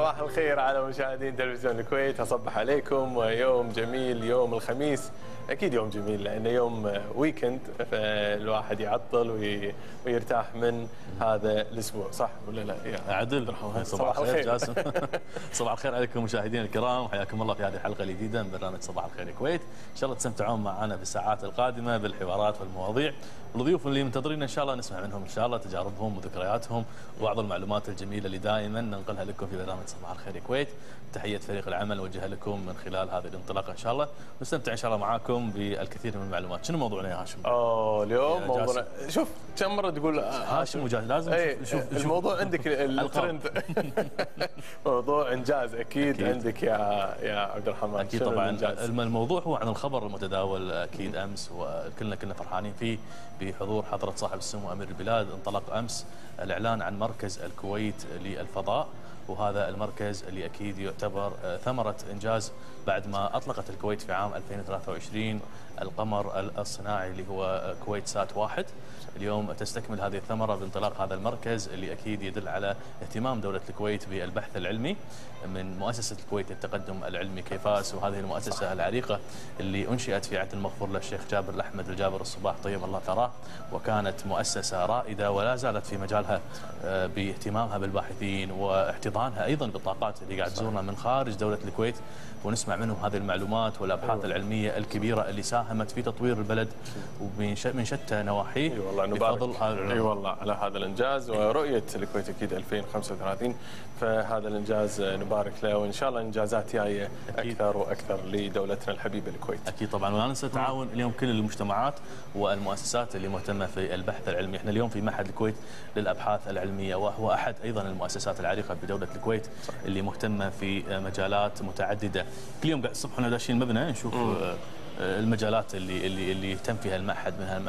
صباح الخير على مشاهدين تلفزيون الكويت، اصبح عليكم ويوم جميل، يوم الخميس اكيد يوم جميل لانه يوم ويكند، فالواحد يعطل ويرتاح من هذا الاسبوع، صح ولا لا يا عدل؟ صباح الخير جاسم. صباح الخير عليكم مشاهدينا الكرام، حياكم الله في هذه الحلقه الجديده من برنامج صباح الخير الكويت. ان شاء الله تستمتعون معنا في الساعات القادمه بالحوارات والمواضيع، والضيوف اللي منتظرين ان شاء الله نسمع منهم ان شاء الله تجاربهم وذكرياتهم وبعض المعلومات الجميله اللي دائما ننقلها لكم في برنامج صباح الخير الكويت. تحيه فريق العمل نوجهها لكم من خلال هذه الانطلاقه ان شاء الله، نستمتع ان شاء الله معاكم بالكثير من المعلومات. شنو موضوعنا يا هاشم؟ اليوم موضوعنا، شوف كم مره تقول هاشم وجاز، لازم نشوف الموضوع عندك الترند. موضوع انجاز أكيد عندك يا عبد الرحمن. اكيد طبعا الموضوع هو عن الخبر المتداول اكيد امس، وكلنا كنا فرحانين فيه بحضور حضره صاحب السمو امير البلاد. انطلق امس الاعلان عن مركز الكويت للفضاء، وهذا المركز اللي اكيد يعتبر ثمره انجاز بعد ما اطلقت الكويت في عام 2023 القمر الصناعي اللي هو كويت سات 1. اليوم تستكمل هذه الثمره بانطلاق هذا المركز اللي اكيد يدل على اهتمام دوله الكويت بالبحث العلمي من مؤسسه الكويت للتقدم العلمي كيفاس، وهذه المؤسسه العريقه اللي انشئت في عهد المغفور له الشيخ جابر الاحمد الجابر الصباح طيب الله ثراه، وكانت مؤسسه رائده ولا زالت في مجالها باهتمامها بالباحثين واحتضانها ايضا بالطاقات اللي قاعد تزورنا من خارج دوله الكويت، ونسمع منهم هذه المعلومات والابحاث العلميه الكبيره اللي ساهمت في تطوير البلد من شتى نواحيه. اي والله نبارك، اي والله على هذا الانجاز ورؤيه الكويت اكيد 2035، فهذا الانجاز نبارك له، وان شاء الله انجازات جايه اكثر واكثر لدولتنا الحبيبه الكويت. اكيد طبعا، ولا ننسى تعاون اليوم كل المجتمعات والمؤسسات اللي مهتمه في البحث العلمي. احنا اليوم في معهد الكويت للابحاث العلميه، وهو احد ايضا المؤسسات العريقه بدوله الكويت اللي مهتمه في مجالات متعدده. كل يوم قاعد الصبح احنا داشين المبنى نشوف المجالات اللي يهتم فيها المعهد، منها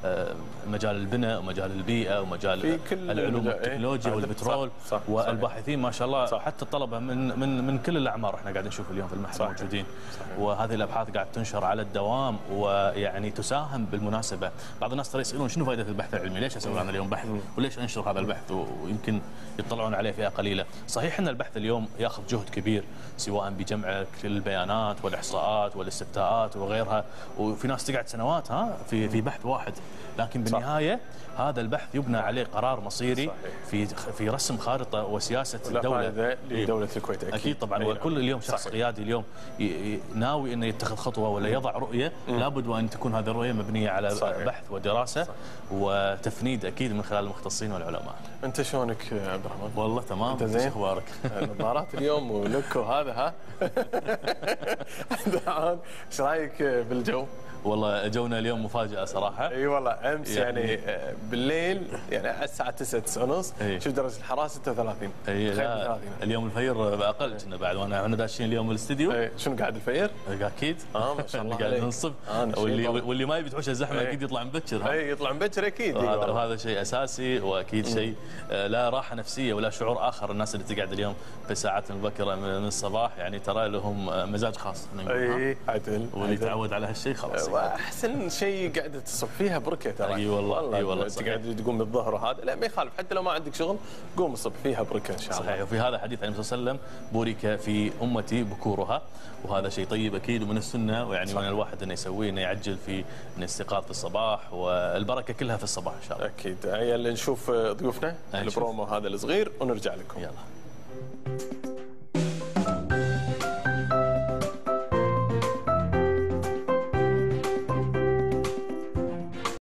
مجال البناء ومجال البيئه ومجال العلوم والتكنولوجيا والبترول، صح والباحثين ما شاء الله، صح حتى الطلبه من كل الاعمار احنا قاعد نشوف اليوم في المعهد موجودين، وهذه الابحاث قاعد تنشر على الدوام، ويعني تساهم بالمناسبه. بعض الناس ترى يسالون شنو فائده البحث العلمي؟ ليش اسوي انا اليوم بحث؟ وليش انشر هذا البحث؟ ويمكن يطلعون عليه فئه قليله. صحيح ان البحث اليوم ياخذ جهد كبير، سواء بجمع كل البيانات والاحصاءات والاستفتاءات وغيرها، وفي ناس تقعد سنوات في بحث واحد، لكن بالنهايه هذا البحث يبنى عليه قرار مصيري في رسم خارطه وسياسه الدوله لدوله الكويت. اكيد طبعا، وكل اليوم شخص قيادي اليوم ناوي انه يتخذ خطوه ولا يضع رؤيه، لابد وان تكون هذه الرؤيه مبنيه على بحث ودراسه وتفنيد اكيد من خلال المختصين والعلماء. انت شلونك يا عبد الرحمن؟ والله تمام. انت زين؟ اخبارك؟ النظارات اليوم ولك وهذا ايش رايك بالجو؟ والله جونا اليوم مفاجأة صراحة. اي والله امس يعني بالليل يعني على الساعة 9:30 شوف درجة الحرارة 36. اي لا اليوم الفير باقل كنا بعد، وانا داشين اليوم الاستديو. شنو قاعد الفير؟ اكيد ما شاء الله قاعد من الصبح، واللي ما يبي تحوش الزحمة اكيد يطلع مبكر. اي يطلع مبكر اكيد، وهذا شيء اساسي، واكيد شيء لا راحة نفسية ولا شعور اخر. الناس اللي تقعد اليوم في الساعات المبكرة من الصباح يعني ترى لهم مزاج خاص. اي عدل، واللي يتعود على هالشيء خلاص. واحسن شيء قاعده تصب فيها بركه ترى. اي والله اي والله تقعد تقوم بالظهر وهذا لا ما يخالف، حتى لو ما عندك شغل قوم صب فيها بركه ان شاء الله. صحيح. وفي هذا حديث عن النبي صلى الله عليه وسلم بورك في امتي بكورها، وهذا شيء طيب اكيد ومن السنه، ويعني من الواحد انه يسويه، انه يعجل في الاستيقاظ في الصباح، والبركه كلها في الصباح ان شاء الله. اكيد. هيا نشوف ضيوفنا البرومو هذا الصغير ونرجع لكم. يلا.